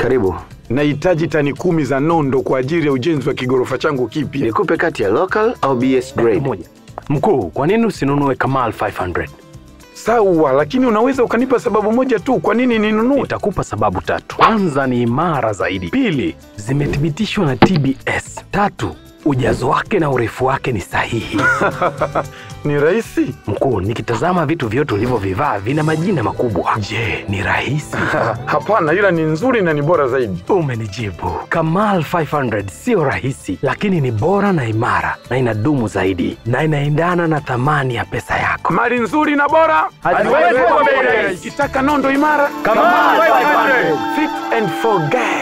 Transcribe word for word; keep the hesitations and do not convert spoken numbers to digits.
Karibu. Nahitaji tani kumi za nondo kwa ajili ya ujenzi wa kigorofa changu kipya. Nikupe kati ya local au B S grade? Moja. Mkuu, kwa nini usinunue Kamal five hundred? Sawa, lakini unaweza ukanipa sababu moja tu kwa nini ninunue? Nitakupa sababu tatu. Kwanza, ni imara zaidi. Pili, zimethibitishwa na T B S. Tatu, ujazo wake na urefu wake ni sahihi. Ni rahisi? Mkuu, nikitazama vitu vyote ulivyovivaa vina majina makubwa. Je, ni rahisi? Hapana, ila ni nzuri na ni bora zaidi. Umenijibu. Kamal five hundred sio rahisi, lakini ni bora na imara na inadumu zaidi na inaendana na thamani ya pesa yako. Mali nzuri na bora haiwezi kuwa bei rahisi. Ukitaka nondo imara, Kamal five hundred. Fix and forget.